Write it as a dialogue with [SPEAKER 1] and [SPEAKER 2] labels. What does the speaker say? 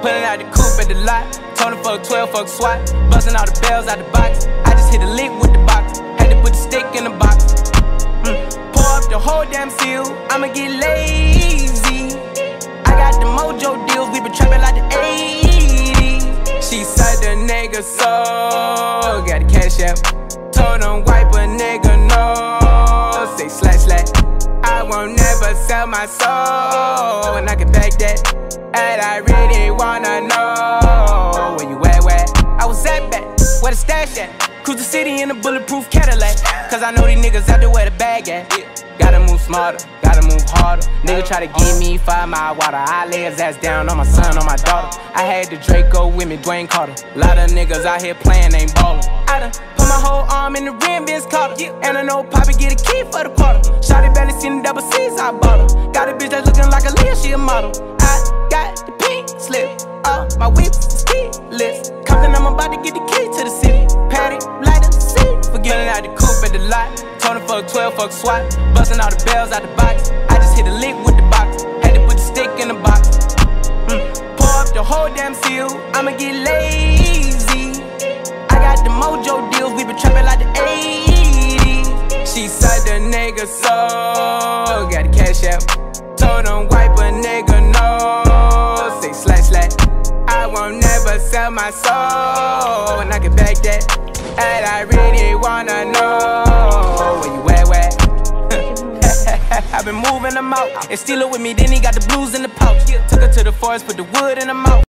[SPEAKER 1] Pulling out the coupe at the lot. Told him fuck 12, fuck SWAT. Busting all the bells out the box. I just hit a lick with the box. Had to put the stick in the box. Pour up the whole damn seal. I'ma get lazy. I got the mojo deals. We been trapping like the 80s. She said the nigga so. Got the cash out. Told him wipe a nigga no. Say slash slash. I won't never sell my soul. And I can back that. And I really wanna know where you at, where? I was at back, where the stash at? Cruise the city in a bulletproof Cadillac. Cause I know these niggas out there where the bag at. Gotta move smarter, gotta move harder. Nigga try to give me 5 mile water. I lay his ass down on my son, on my daughter. I had the Draco with me, Dwayne Carter. Lot of niggas out here playing, ain't ballin'. I done put my whole arm in the rim, Vince Carter. And I know Poppy get a key for the quarter. Shawty barely seen the double C's, I bought her. Got a bitch that's looking like a Leah, she a model. I got the pink slip, my whips is keyless. Compton, I'm about to get the key to the city. Patty, light up the city. Forgetting out the coupe at the lot. Told him fuck 12, fuck SWAT. Busting all the bells out the box. I just hit a lick with the box. Had to put the stick in the box. Pour up the whole damn seal. I'ma get lazy. I got the mojo deals. We been trapping like the 80s. She said the nigga so. Got the cash out. Told him wipe a nigga no. Say slash slash. I won't never sell my soul. And I can back that. And I really wanna know where you at, where? I've been moving them out. And steal it with me, then he got the blues in the pouch. Took her to the forest, put the wood in the mouth.